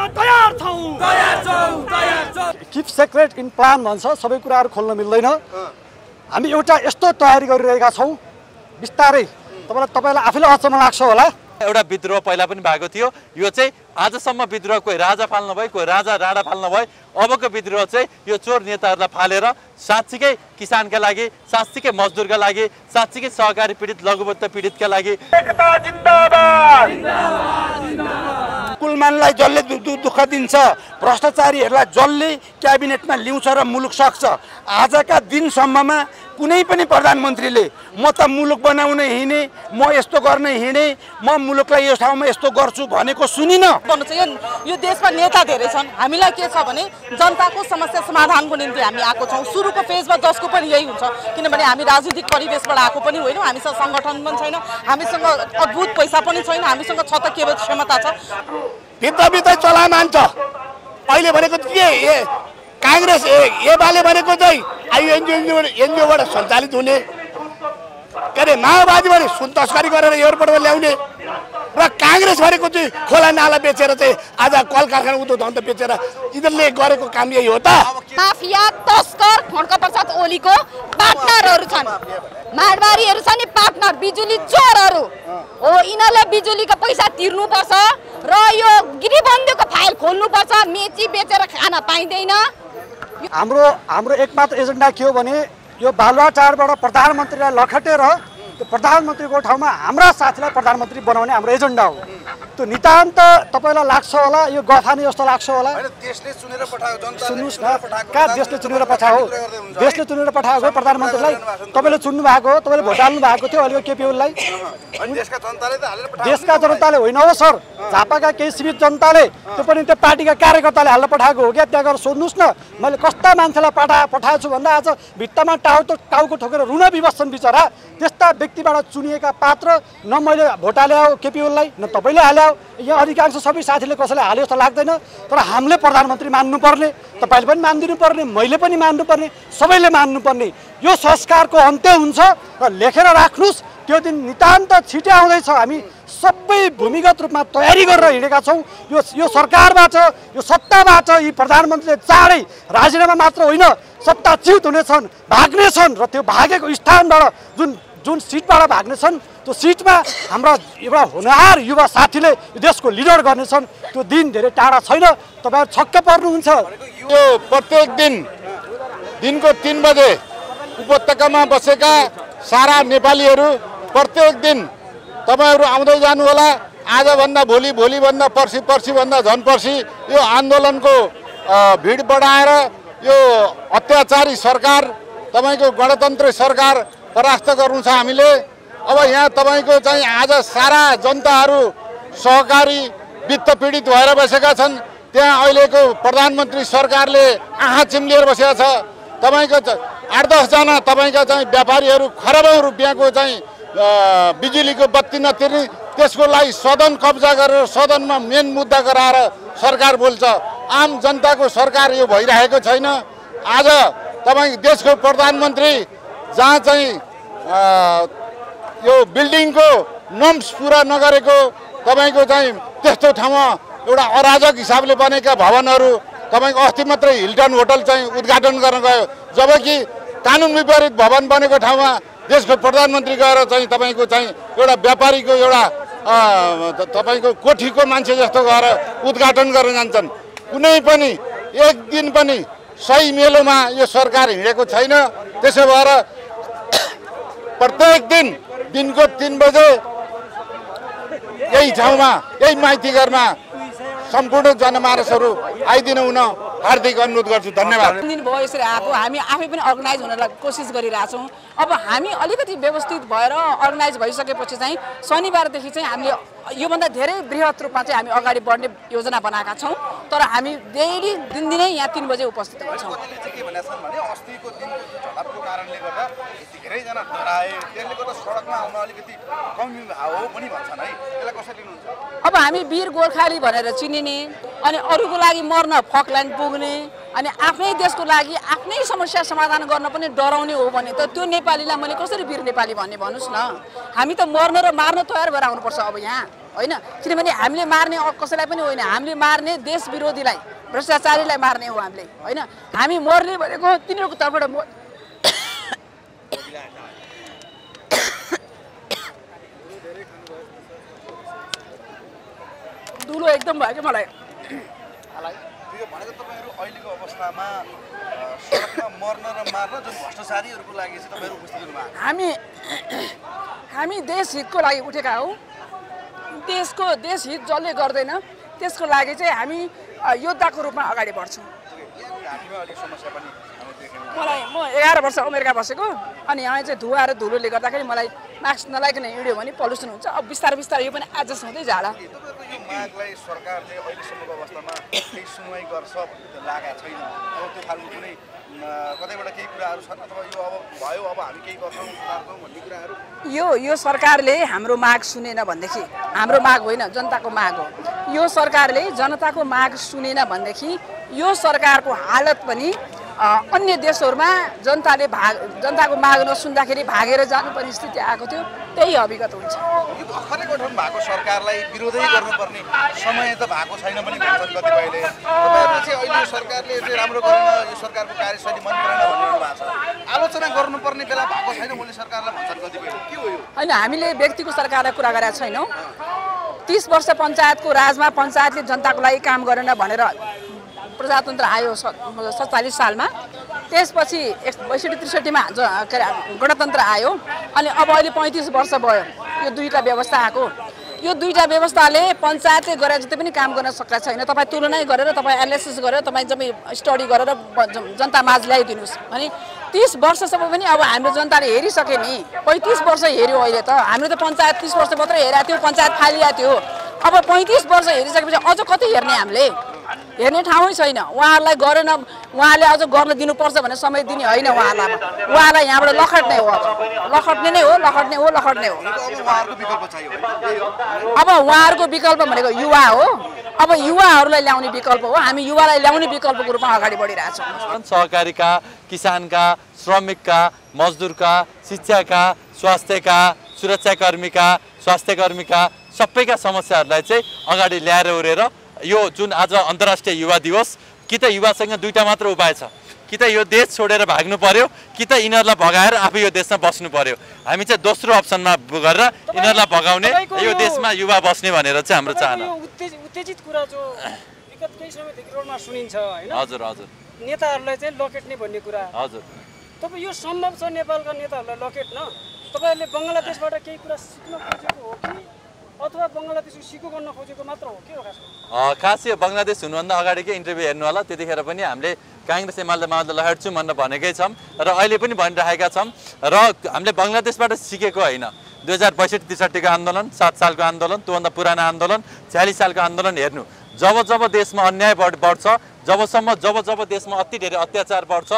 Keep secret in plan भन्छ, सबै कुराहरू खोल्न मिल्दैन। हामी एउटा यस्तो तयारी गरिरहेका छौँ, बिस्तारै तपाईलाई आफैलाई अचम्म लाग्छ होला। एउटा विद्रोह पहिला पनि भएको थियो, यो चाहिँ आजसम्म विद्रोह कोही राजा फाल्न भयो, कोही राजा राणा फाल्न भयो। अबको विद्रोह चाहिँ यो चोर नेताहरूलाई फालेर साँच्चीकै किसानका लागि, साँच्चीकै मजदुरका लागि, साँच्चीकै सहकारी पीडित लघुवित्त पीडितका लागि। कुलमानलाई जसले दुःख दिन्छ, भ्रष्टाचारीहरूलाई जसले क्याबिनेटमा ल्याउँछ र मुलुक सक्छ। आजका दिनसम्ममा कुनै पनि प्रधानमन्त्रीले म त मुलुक बनाउन हिँडे, म यस्तो गर्न हिँडे, म मुलुकलाई यो ठाउँमा यस्तो गर्छु भनेको सुनिन। यो देशमा नेता धेरै छन्, हामीलाई के छ भने जनताको समस्या समाधानको निम्ति हामी आएको छौँ। सुरुको फेजमा जसको पनि यही हुन्छ, किनभने हामी राजनीतिक परिवेशबाट आएको पनि होइनौँ, हामीसँग सङ्गठन पनि छैन, हामीसँग अद्भुत पैसा पनि छैन, हामीसँग छ त केवल क्षमता छ। भित्र चलामान छ। अहिले भनेको के काङ्ग्रेस एमाले भनेको चाहिँ एनजिओबाट सञ्चालित हुने, के अरे माओवादी भने सुन तस्करी गरेर एयरपोर्टमा ल्याउने, र काङ्ग्रेस भनेको चाहिँ खोला नाला बेचेर चाहिँ आज कल कारखाना उद्योग धन्दा बेचेर यिनीहरूले गरेको काम यही हो त। माफिया तस्कर खड्गप्रसाद ओलीको पार्टनरहरू छन्, मारवारीहरू छन् नि पार्टनर, बिजुली चोरहरू हो। यिनीहरूले बिजुलीको पैसा तिर्नुपर्छ र यो गिरीबन्दीको फाइल खोल्नुपर्छ। मेची बेचेर खान पाइँदैन। हाम्रो एकमात्र एजेन्डा के हो भने यो बालुवाटारबाट प्रधानमन्त्रीलाई लखेटेर त्यो प्रधानमन्त्रीको ठाउँमा हाम्रा साथीलाई प्रधानमन्त्री बनाउने हाम्रो एजेन्डा हो। त्यो नितान्त तपाईँलाई लाग्छ होला, यो गफानी जस्तो लाग्छ होला। सुन्नुहोस् न, कहाँ देशले चुनेर पठायो? देशले चुनेर पठाएको प्रधानमन्त्रीलाई तपाईँले चुन्नु भएको हो, तपाईँले भोट हाल्नु भएको थियो अहिले केपी ओलीलाई। देशका जनताले होइन हो सर, झापाका केही सीमित जनताले, त्यो पनि त्यो पार्टीका कार्यकर्ताले हाल्न पठाएको हो क्या। त्यहाँ गएर सोध्नुहोस् न, मैले कस्ता मान्छेलाई पठाएको छु भन्दा आज भित्तामा टाउको ठोकेर रुन बिबस्छन् बिचरा। त्यस्ता व्यक्तिबाट चुनिएका पात्र न मैले भोट हाल्यो केपी ओलीलाई, न तपाईँले हाल्यो। यहाँ अधिकांश सबै साथीले कसैले हाल्यो जस्तो लाग्दैन, तर हामीले प्रधानमन्त्री मान्नुपर्ने, तपाईँले पनि मानिदिनु पर्ने, मैले पनि मान्नुपर्ने, सबैले मान्नुपर्ने। यो संस्कारको अन्त्य हुन्छ र लेखेर राख्नुहोस्। त्यो दिन नितान्त छिटै आउँदैछ। हामी सबै भूमिगत रूपमा तयारी गरेर हिँडेका छौँ। यो सरकारबाट, यो सत्ताबाट यी प्रधानमन्त्रीले चाँडै राजीनामा मात्र होइन, सत्ताच्युत हुनेछन्, भाग्नेछन् र त्यो भागेको स्थानबाट जुन सिटबाट भाग्नेछन् त्यो सिटमा हाम्रा एउटा होनहार युवा साथीले देशको लिडर गर्नेछन्। त्यो दिन धेरै टाढा छैन, तपाईँहरू छक्क पर्नुहुन्छ। यो प्रत्येक दिनको 3 बजे उपत्यकामा बसेका सारा नेपालीहरू प्रत्येक दिन तपाईँहरू आउँदै जानुहोला। आजभन्दा भोलि, भोलिभन्दा पर्सि, पर्सिभन्दा झन् पर्सि यो आन्दोलनको भिड बढाएर यो अत्याचारी सरकार, तपाईँको गणतन्त्र सरकार परास्त गर्नु छ हामीले। अब यहाँ तपाईँको चाहिँ आज सारा जनताहरू सहकारी वित्त पीडित भएर बसेका छन्। त्यहाँ अहिलेको प्रधानमन्त्री सरकारले आँखा चिम्लिएर बसेका छ। तपाईँको 8-10 जना तपाईँका चाहिँ व्यापारीहरू खरबौँ रुपियाँको चाहिँ बिजुलीको बत्ती नतिर्ने, त्यसको लागि सदन कब्जा गरेर सदनमा मेन मुद्दा गराएर सरकार बोल्छ। आम जनताको सरकार यो भइरहेको छैन। आज तपाईँ देशको प्रधानमन्त्री जहाँ चाहिँ यो बिल्डिङको नर्म्स पुरा नगरेको, तपाईँको चाहिँ त्यस्तो ठाउँमा एउटा अराजक हिसाबले बनेका भवनहरू, तपाईँको अस्ति मात्रै हिल्टन होटल चाहिँ उद्घाटन गर्न गयो, जबकि कानुन विपरीत भवन बनेको ठाउँमा देशको प्रधानमन्त्री गएर चाहिँ तपाईँको चाहिँ एउटा व्यापारीको एउटा तपाईँको कोठीको मान्छे जस्तो गएर उद्घाटन गर्न जान्छन्। कुनै पनि एक दिन पनि सही मेलोमा यो सरकार हिँडेको छैन। त्यसो भएर प्रत्येक दिनको 3 बजे यही ठाउँमा, यही माइतीघरमा सम्पूर्ण जनमानसहरू आइदिनु हुन हार्दिक अनुरोध गर्छु। धन्यवाद। दिन भयो यसरी आएको, हामी आफै पनि अर्गनाइज हुनलाई कोसिस गरिरहेछौँ। अब हामी अलिकति व्यवस्थित भएर अर्गनाइज भइसकेपछि चाहिँ शनिबारदेखि चाहिँ हामीले योभन्दा धेरै बृहत रूपमा चाहिँ हामी अगाडि बढ्ने योजना बनाएका छौँ। तर हामी डेली दिनदिनै यहाँ 3 बजे उपस्थित हुन्छौँ। अब हामी वीर गोर्खाली भनेर चिनिने, अनि अरूको लागि मर्न फकल्यान्ड पुग्ने, अनि आफ्नै देशको लागि आफ्नै समस्या समाधान गर्न पनि डराउने हो भने त त्यो नेपालीलाई मैले कसरी वीर नेपाली भन्ने भन्नुहोस् न। हामी त मर्न र मार्न तयार भएर आउनुपर्छ। अब यहाँ होइन किनभने हामीले मार्ने कसैलाई पनि होइन हामीले मार्ने देश विरोधीलाई भ्रष्टाचारीलाई मार्ने हो हामीले होइन हामी मर्ने भनेको तिनीहरूको तर्फबाट धुलो एकदम भयो क्या मलाई भनेको तपाईँहरू अहिलेको अवस्थामा सडकमा मर्न र मार्न जुन भ्रष्टाचारीहरूको लागि चाहिँ तपाईँहरू उपस्थित हुनुभएको हामी देश हितको लागि उठेका हौ देश हित जसले गर्दैन त्यसको लागि चाहिँ हामी योद्धाको रूपमा अगाडि बढ्छौँ मलाई म 11 वर्ष उमेरका बसेको अनि यहाँ चाहिँ धुवा र धुलोले गर्दाखेरि मलाई मास्क नलाइकन हिँड्यो भने पल्युसन हुन्छ अब बिस्तारै बिस्तारै यो पनि एडजस्ट हुँदै जाला यो मागलाई सरकारले अहिलेसम्मको अवस्थामा केही सुनवाई गर्छ भन्ने लागेको छैन अब त्यो खालको कुनै कतैबाट केही कुराहरू छन् अथवा यो अब भयो अब हामी केही गर्छौँ सुधार्छौँ भन्ने कुराहरू यो सरकारले हाम्रो माग सुनेन भनेदेखि हाम्रो माग होइन जनताको माग हो यो सरकारले जनताको माग सुनेन भनेदेखि यो सरकारको हालत पनि अन्य देशहरूमा जनताको माग नसुन्दाखेरि भागेर जानुपर्ने स्थिति आएको थियो त्यही अभिगत हुन्छ यो भर्खरै गठन भएको सरकारलाई विरोधै गर्नुपर्ने समय त भएको छैन पनि भन्छन् कतिपयले तपाईँहरूले चाहिँ अहिले सरकारले चाहिँ राम्रो गरेन यो सरकारको कार्यशैली मन परेन भन्ने भएको छ आलोचना गर्नुपर्ने बेला भएको छैन मैले सरकारलाई भन्छन् कतिपयले के हो यो होइन हामीले व्यक्तिको सरकारलाई कुरा गरेका छैनौँ 30 वर्ष पञ्चायतको राजमा पञ्चायतले जनताको लागि काम गरेन भनेर प्रजातन्त्र आयो 47 सालमा त्यसपछि 62-63मा गणतन्त्र आयो अनि अब अहिले 35 वर्ष भयो यो दुईटा व्यवस्था आएको यो दुईटा व्यवस्थाले पञ्चायतले गरे जति पनि काम गर्न सकेका छैन तपाईँ तुलना गरेर तपाईँ एनालिसिस गरेर तपाईँ जम्मै स्टडी गरेर जनता माझ ल्याइदिनुहोस् भने 30 वर्षसम्म पनि अब हाम्रो जनताले हेरिसके नि 35 वर्ष हेऱ्यो अहिले त हामीले त पञ्चायत 30 वर्ष मात्रै हेरेको थियो पञ्चायत फालिएको थियो अब 35 वर्ष हेरिसकेपछि अझ कति हेर्ने हामीले हेर्ने ठाउँै छैन उहाँहरूलाई गरेन उहाँले अझ गर्न दिनुपर्छ भने समय दिने होइन उहाँलाई यहाँबाट लखट्ने हो लखट्ने नै हो अब उहाँहरूको विकल्प भनेको युवा हो अब युवाहरूलाई ल्याउने विकल्प हो हामी युवालाई ल्याउने विकल्पको रूपमा अगाडि बढिरहेछौँ सहकारीका किसानका श्रमिकका मजदुरका शिक्षाका स्वास्थ्यका सुरक्षाकर्मीका स्वास्थ्यकर्मीका सबैका समस्याहरूलाई चाहिँ अगाडि ल्याएर उरेर यो जुन आज अन्तर्राष्ट्रिय युवा दिवस कि त युवासँग दुईटा मात्र उपाय छ कि त यो देश छोडेर भाग्नु पर्यो कि त यिनीहरूलाई भगाएर आफै यो देशमा बस्नु पर्यो हामी चाहिँ दोस्रो अप्सनमा गरेर यिनीहरूलाई भगाउने यो देशमा युवा बस्ने भनेर चाहिँ हाम्रो चाहना उत्तेजित कुरा जो विगत केही समयदेखि रोडमा सुनिन्छ हैन हजुर हजुर नेताहरूलाई चाहिँ लकेट्ने भन्ने कुरा हजुर तपाईँ यो सम्भव छ नेपालका नेताहरूलाई लकेट्न तपाईँहरूले बङ्गलादेशबाट केही कुरा सिक्न खोजेको हो कि अथवा बङ्गलादेशको सिको गर्न खोजेको मात्र हो के हो खास यो बङ्गलादेश हुनुभन्दा अगाडिकै इन्टरभ्यू हेर्नु होला त्यतिखेर पनि हामीले काङ्ग्रेस एमाले माओवादीलाई लहट्छौँ भनेर भनेकै छौँ र अहिले पनि भनिरहेका छौँ र हामीले बङ्गलादेशबाट सिकेको होइन 2062-63को आन्दोलन 7 सालको आन्दोलन त्योभन्दा पुरानो आन्दोलन 46 सालको आन्दोलन हेर्नु जब देशमा अन्याय बढ्छ जब देशमा अति धेरै अत्याचार बढ्छ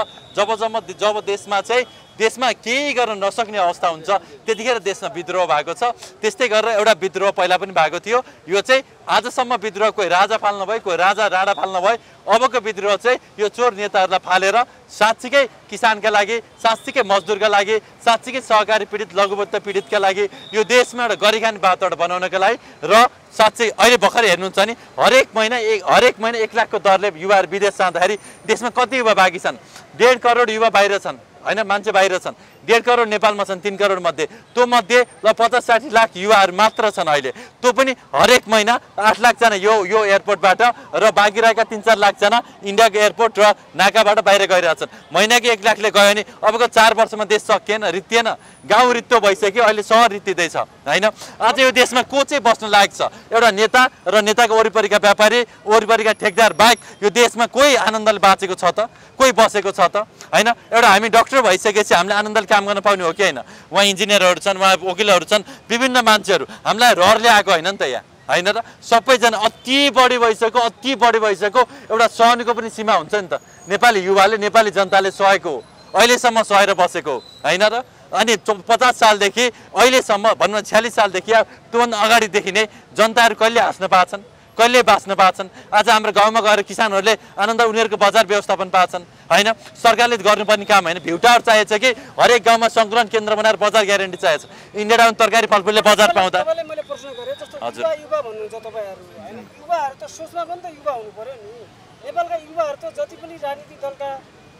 जब देशमा केही गर्न नसक्ने अवस्था हुन्छ त्यतिखेर देशमा विद्रोह भएको छ त्यस्तै गरेर एउटा विद्रोह पहिला पनि भएको थियो यो चाहिँ आजसम्म विद्रोह कोही राजा फाल्न भयो कोही राजा राणा फाल्न भयो अबको विद्रोह चाहिँ यो चोर नेताहरूलाई फालेर साँच्चीकै किसानका लागि साँच्चीकै मजदुरका लागि साँच्चीकै सहकारी पीडित लघुवित्त पीडितका लागि यो देशमा एउटा गरिखाने वातावरण बनाउनका लागि र साँच्चै अहिले भर्खर हेर्नुहुन्छ नि हरेक महिना 1 लाखको दरले युवाहरू विदेश जाँदाखेरि देशमा कति युवा बाँकी छन् 1.5 करोड युवा बाहिर छन् हैन मान्छे बाहिर छन् 1.5 करोड नेपालमा छन् 3 करोड मध्ये त्यो मध्ये ल 50-60 लाख युवाहरू मात्र छन् अहिले त्यो पनि हरेक महिना 8 लाख जना यो एयरपोर्टबाट र बाँकी रहेका 3-4 लाख जना इन्डियाको एयरपोर्ट र नाकाबाट बाहिर गइरहेछन् महिनाको 1 लाखले गयो भने अबको 4 वर्षमा देश सकिएन रित्तिएन गाउँ रित्तो भइसक्यो अहिले सहर रित्तिँदैछ हैन आज यो देशमा को चाहिँ बस्न लायक छ एउटा नेता र नेताको वरिपरिका व्यापारी वरिपरिका ठेकदार बाहेक यो देशमा कोही आनन्दले बाँचेको छ त कोही बसेको छ त हैन एउटा हामी डाक्टर भइसकेपछि हामीले आनन्दले काम गर्न पाउने हो कि हैन उहाँ इन्जिनियरहरू छन् उहाँ वकिलहरू छन् विभिन्न मान्छेहरू हामीलाई रहरले आएको हैन नि त यहाँ हैन र सबैजना अति बढी भइसक्यो एउटा सहनको पनि सीमा हुन्छ नि त नेपाली युवाले नेपाली जनताले सहेको हो अहिलेसम्म सहेर बसेको हैन र अनि 50 सालदेखि अहिलेसम्म भन्नु 46 सालदेखि त्योभन्दा अगाडिदेखि नै जनताहरू कहिले हाँस्न पाछन् कहिले बाँच्न पाएछन्? आज हाम्रो गाउँमा गएर किसानहरूले आनन्द उनीहरूको बजार व्यवस्थापन पाएछन् होइन? सरकारले गर्नुपर्ने काम होइन, भ्युटावर चाहिएको छ कि हरेक गाउँमा सङ्कलन केन्द्र बनाएर बजार ग्यारेन्टी चाहिएको छ। इन्डिया डाउन तरकारी फलफुलले बजार पाउँदा मैले प्रश्न गरेँ जस्तो युवा भन्नुहुन्छ तपाईँहरू होइन, युवाहरू त सोचमा पनि त युवा हुनु पर्यो नि। नेपालका युवाहरू त जति पनि राजनीतिक दलका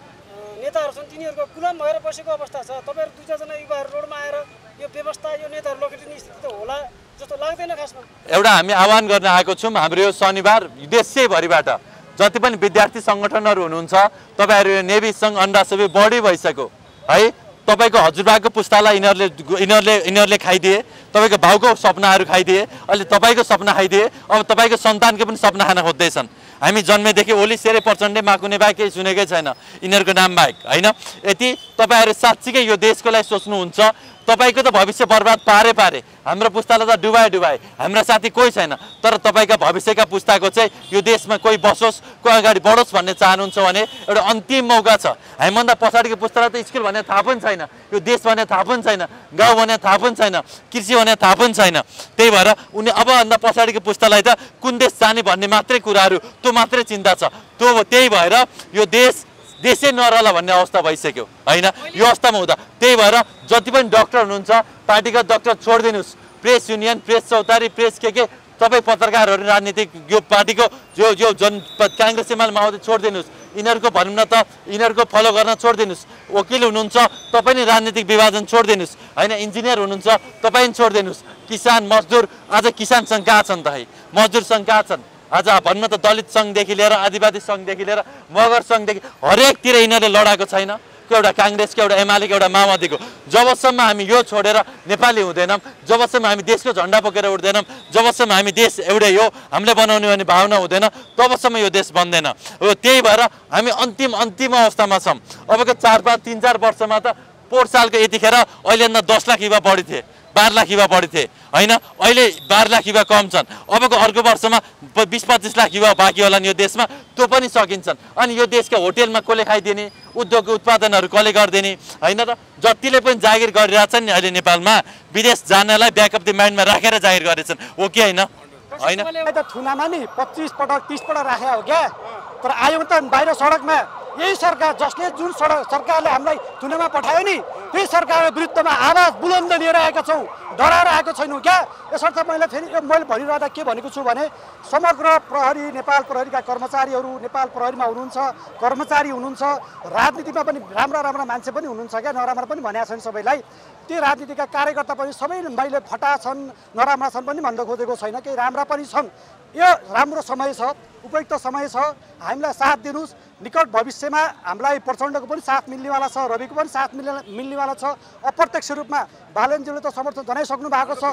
नेताहरू छन् तिनीहरूको गुलाम भएर बसेको अवस्था छ। तपाईँहरू दुई चारजना युवाहरू रोडमा आएर यो व्यवस्था यो नेताहरू लखेटिने स्थिति त होला जस्तो लाग्दैन खासमा। एउटा हामी आह्वान गर्न आएको छौँ, हाम्रो यो शनिबार देशैभरिबाट जति पनि विद्यार्थी सङ्गठनहरू हुनुहुन्छ तपाईँहरू यो नेभी सङ्घ अन्डा सबै बढी भइसक्यो है। तपाईँको हजुरबाको पुस्तालाई यिनीहरूले खाइदिए, तपाईँको भाउको सपनाहरू खाइदिए, अहिले तपाईँको सपना खाइदिए, अब तपाईँको सन्तानको पनि सपना खान खोज्दैछन्। हामी जन्मेदेखि ओली शेरे प्रचण्डे माकुने बाहेक केही सुनेकै छैन यिनीहरूको नाम बाहेक होइन। यति तपाईँहरू साँच्चीकै यो देशको लागि सोच्नुहुन्छ, तपाईँको त भविष्य बर्बाद पारे हाम्रो पुस्तालाई त डुबाए हाम्रा साथी कोही छैन, तर तपाईँका भविष्यका पुस्ताको चाहिँ यो देशमा कोही बसोस्, कोही अगाडि बढोस् भन्ने चाहनुहुन्छ भने एउटा अन्तिम मौका छ। हामीभन्दा पछाडिको पुस्तालाई त स्कुल भन्ने थाहा पनि छैन, यो देश भन्ने थाहा पनि छैन, गाउँ भन्ने थाहा पनि छैन, कृषि भन्ने थाहा पनि छैन। त्यही भएर उनी अबभन्दा पछाडिको पुस्तालाई त कुन देश जाने भन्ने मात्रै कुराहरू त्यो मात्रै चिन्ता छ। त्यही भएर यो देशै नरहला भन्ने अवस्था भइसक्यो होइन यो अवस्थामा हुँदा। त्यही भएर जति पनि डक्टर हुनुहुन्छ पार्टीका डक्टर छोडिदिनुहोस्, प्रेस युनियन, प्रेस चौतारी, प्रेस के तपाईँ पत्रकारहरू राजनीतिक यो पार्टीको जो काङ्ग्रेस एमाले माओवादी छोडिदिनुहोस्। यिनीहरूको भनौँ न त यिनीहरूको फलो गर्न छोडिदिनुहोस्। वकिल हुनुहुन्छ तपाईँ नै राजनीतिक विभाजन छोडिदिनुहोस् होइन। इन्जिनियर हुनुहुन्छ तपाईँ पनि छोडिदिनुहोस्। किसान मजदुर आज किसान सङ्घ कहाँ छन् त है, मजदुर सङ्घ कहाँ छन्? आज भन्न त दलित सङ्घदेखि लिएर आदिवासी सङ्घदेखि लिएर मगर सङ्घदेखि हरेकतिर यिनीहरूले लडाएको छैन। एउटा काङ्ग्रेसको, एउटा एमालेको, एउटा माओवादीको। जबसम्म हामी यो छोडेर नेपाली हुँदैनौँ, जबसम्म हामी देशको झन्डा बोकेर उठ्दैनौँ, जबसम्म हामी देश एउटै हो हामीले बनाउने भन्ने भावना हुँदैन तबसम्म यो देश बन्दैन। त्यही भएर हामी अन्तिम अवस्थामा छौँ। अबको 3-4 वर्षमा त पोहोर सालको यतिखेर अहिलेभन्दा 10 लाख युवा बढी थिए, 12 लाख युवा बढी थिए होइन। अहिले 12 लाख युवा कम छन्। अबको अर्को वर्षमा 20-25 लाख युवा बाँकी होलान् यो देशमा, त्यो पनि सकिन्छन्। अनि यो देशका होटेलमा कसले खाइदिने, उद्योग उत्पादनहरू कसले गरिदिने होइन र? जतिले पनि जागिर गरिरहेछन् नि अहिले नेपालमा विदेश जानलाई ब्याकअप द माइन्डमा राखेर जागिर गरेछन् हो कि होइन? होइन थुनामा नि 25 पटक 30 पटक राखेको हो क्या, तर आयौँ त बाहिर सडकमा। यही सरकार जसले जुन सरकारले हामीलाई थुनामा पठायो नि त्यही सरकारको विरुद्धमा आवाज बुलन्द लिएर आएका छौँ, डराएर आएको छैनौँ क्या। यसर्थ मैले भनिरहँदा के भनेको छु भने समग्र प्रहरी, नेपाल प्रहरीका कर्मचारीहरू, नेपाल प्रहरीमा हुनुहुन्छ कर्मचारी हुनुहुन्छ, राजनीतिमा पनि राम्रा मान्छे पनि हुनुहुन्छ क्या, नराम्रा पनि भनेका छन् सबैलाई। ती राजनीतिका कार्यकर्ता पनि सबै मैले फटा छन्, नराम्रा छन् पनि भन्न खोजेको छैन, केही राम्रा पनि छन्। यो राम्रो समय छ, उपयुक्त समय छ, हामीलाई साथ दिनुहोस्। निकट भविष्यमा हामीलाई प्रचण्डको पनि साथ मिल्नेवाला छ, रविको पनि साथ मिल्नेवाला छ। अप्रत्यक्ष रूपमा बालनज्यूले त समर्थन जनाइसक्नु भएको छ।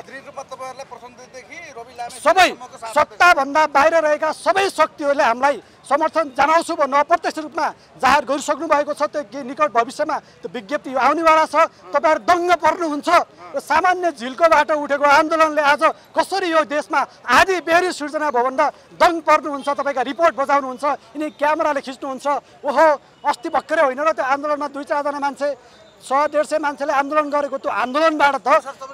सबै सत्ताभन्दा बाहिर रहेका सबै शक्तिहरूले हामीलाई समर्थन जनाउँछु भन्नु अप्रत्यक्ष रूपमा जाहेर गरिसक्नु भएको छ। त्यो निकट भविष्यमा त्यो विज्ञप्ति आउनेवाला छ। तपाईँहरू दङ्ग पर्नुहुन्छ। सामान्य झिल्को बाटो उठेको आन्दोलनले आज कसरी यो देशमा आधी बेहोरी सृजना भयो भन्दा दङ्ग पर्नुहुन्छ। तपाईँका रिपोर्ट बजाउनुहुन्छ, यिनी क्यामेराले खिच्नुहुन्छ। ओहो अस्ति भर्खरै होइन र त्यो आन्दोलनमा 2-4 जना मान्छे 100-150 मान्छेले आन्दोलन गरेको त्यो आन्दोलनबाट त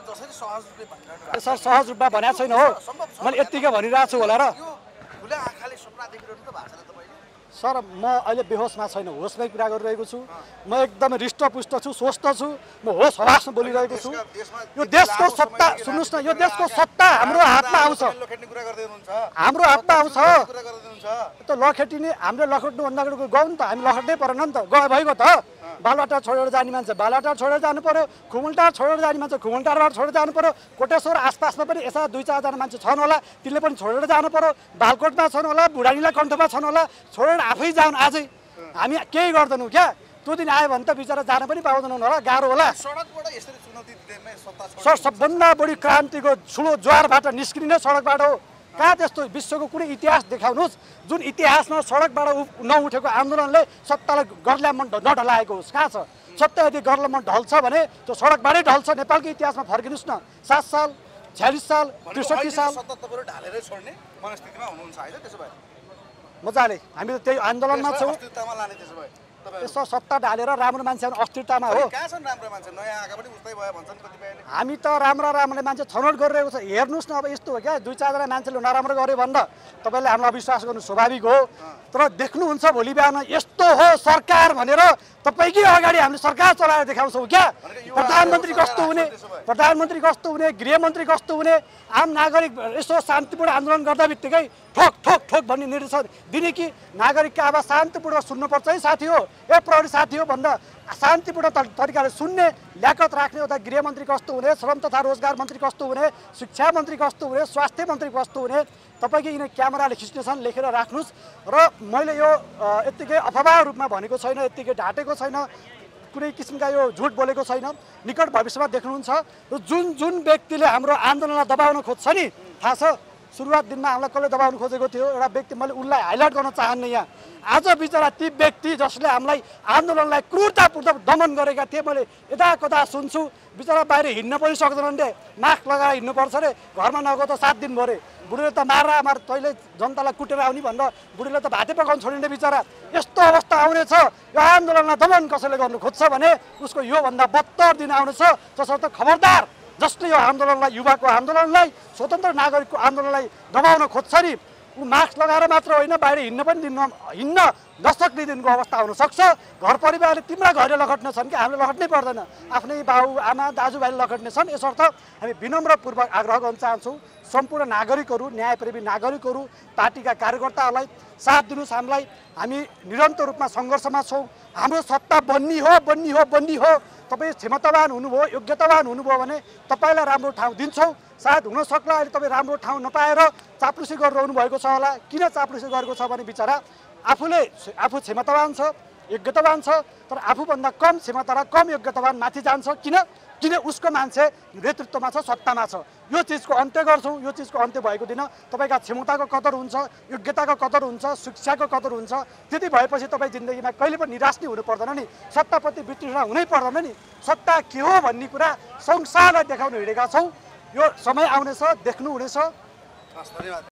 सहज रूपमा भनेको छैन हो, मैले यत्तिकै भनिरहेको छु होला र। सर म अहिले बेहोसमा छैन, होसमै कुरा गरिरहेको छु। म एकदमै हृष्टपुष्ट छु, स्वस्थ छु, म होस हवासमा बोलिरहेको छु। यो देशको सत्ता सुन्नुहोस् न, यो देशको सत्ता हाम्रो हातमा आउँछ, हाम्रो हातमा आउँछ। त्यो लखेटिने हामीले लखेट्नुभन्दा अगाडि गयौँ नि त, हामी लखेट्नै परेन नि त, भइगयो त। बालुवाटार छोडेर जाने मान्छे बालुवाटार छोडेर जानु पर्यो, खुमुलटार छोडेर जाने मान्छे खुमुलटारबाट छोडेर जानु पर्यो। कोटेश्वर आसपासमा पनि यसो 2-4 जना मान्छे छन् होला, तिनले पनि छोडेर जानु पर्यो। बालकोटमा छन् होला, बुढानीलाई कण्ठमा छन् होला, छोडेर आफै जाउन्। आजै हामी केही गर्दैनौँ क्या। त्यो दिन आयो भने त बिचरा जान पनि पाउँदैनौँ होला, गाह्रो होला। सर सबभन्दा बढी क्रान्तिको ठुलो ज्वारबाट निस्किने सडकबाट हो। कहाँ त्यस्तो विश्वको कुनै इतिहास देखाउनुहोस् जुन इतिहासमा सडकबाट नउठेको आन्दोलनले सत्तालाई गर्ल्यामन नढलाएको होस्। कहाँ छ सत्ता? यदि गर्ल्यामन ढल्छ भने त्यो सडकबाटै ढल्छ। नेपालको इतिहासमा फर्किनुहोस् न, 7 साल 46 साल 63 साल मजाले हामी त त्यही आन्दोलनमा छौँ। यसो सत्ता ढालेर राम्रो मान्छे अस्थिरतामा हो। कहाँ छन् राम्रो मान्छे? नयाँ आएका पनि उस्तै भयो भन्छन् कतिपयले। हामी त राम्रा मान्छे छनौट गरिरहेको छ। हेर्नुहोस् न अब यस्तो हो क्या, 2-4 जना मान्छेले नराम्रो गर्यो भन्दा तपाईँले हामीलाई विश्वास गर्नु स्वाभाविक हो। तर देख्नुहुन्छ भोलि बिहान यस्तो हो सरकार भनेर तपाईँकै अगाडि हामीले सरकार चलाएर देखाउँछौँ क्या। प्रधानमन्त्री कस्तो हुने, गृहमन्त्री कस्तो हुने, आम नागरिक यसो शान्तिपूर्ण आन्दोलन गर्दा बित्तिकै ठोक ठोक ठोक भन्ने निर्देशन दिने कि नागरिकका आवाज शान्तिपूर्ण सुन्नुपर्छ है साथी हो, ए प्रहरी साथी हो भन्दा शान्तिपूर्ण तरिकाले सुन्ने ल्याकत राख्ने एउटा गृहमन्त्री कस्तो हुने, श्रम तथा रोजगार मन्त्री कस्तो हुने, शिक्षा मन्त्री कस्तो हुने, स्वास्थ्य मन्त्री कस्तो हुने, तपाईँको यिनी क्यामेराले खिच्नेछन्, लेखेर राख्नुहोस्। र मैले यो यत्तिकै अफवाह रूपमा भनेको छैन, यत्तिकै ढाँटेको छैन, कुनै किसिमका यो झुट बोलेको छैन। निकट भविष्यमा देख्नुहुन्छ र जुन व्यक्तिले हाम्रो आन्दोलनलाई दबाउन खोज्छ नि, थाहा छ सुरुवात दिनमा हामीलाई कसले दबाउन खोजेको थियो, एउटा व्यक्ति, मैले उसलाई हाइलाइट गर्न चाहन्न यहाँ। आज बिचरा ती व्यक्ति जसले हामीलाई आन्दोलनलाई क्रूरतापूर्वक दमन गरेका थिए, मैले यता कता सुन्छु बिचरा बाहिर हिँड्न पनि सक्दैनन् रे, मास्क लगाएर हिँड्नुपर्छ रे, घरमा नगयो त 7 दिन भयो रे, बुढीले त मार तैँले जनतालाई कुटेर आउने भन्दा बुढीले त भातै पकाउन छोडिने बिचरा। यस्तो अवस्था आउनेछ, यो आन्दोलनलाई दमन कसैले गर्नु खोज्छ भने उसको योभन्दा बदतर दिन आउनेछ। तसर्थ खबरदार, जसले यो आन्दोलनलाई, युवाको आन्दोलनलाई, स्वतन्त्र नागरिकको आन्दोलनलाई दबाउन खोज्छ नि, ऊ मास्क लगाएर मात्र होइन, बाहिर हिँड्न नसक्ने दिनको अवस्था आउनसक्छ। घर परिवारले तिम्रा घरले लखट्ने छन् कि हामीले लखट्नै पर्दैन, आफ्नै बाउ आमा दाजुभाइले लखट्ने छन्। यसर्थ हामी विनम्रपूर्वक आग्रह गर्न चाहन्छौँ सम्पूर्ण नागरिकहरू, न्यायप्रेमी नागरिकहरू, पार्टीका कार्यकर्ताहरूलाई साथ दिनुहोस् हामीलाई। हामी निरन्तर रूपमा सङ्घर्षमा छौँ। हाम्रो सत्ता बन्नी हो। तपाईँ क्षमतावान हुनुभयो, योग्यतावान हुनुभयो भने तपाईँलाई राम्रो ठाउँ दिन्छौँ। सायद हुनसक्ला अहिले तपाईँ राम्रो ठाउँ नपाएर चाप्लुसी गरिरहनु भएको छ होला। किन चाप्लुसी गरेको छ भने बिचरा आफू क्षमतावान छ, योग्यतावान छ, तर आफूभन्दा कम क्षमता र कम योग्यतावान माथि जान्छ। किन उसको मान्छे नेतृत्वमा छ, सत्तामा छ। यो चिजको अन्त्य गर्छौँ। यो चिजको अन्त्य भएको दिन तपाईँका क्षमताको कदर हुन्छ, योग्यताको कदर हुन्छ, शिक्षाको कदर हुन्छ। त्यति भएपछि तपाईँ जिन्दगीमा कहिले पनि निराश नै हुनु पर्दैन नि, सत्ताप्रति वितृष्णा हुनै पर्दैन नि। सत्ता के हो भन्ने कुरा संसारलाई देखाउन हिँडेका छौँ। यो समय आउनेछ, देख्नुहुनेछ। धन्यवाद।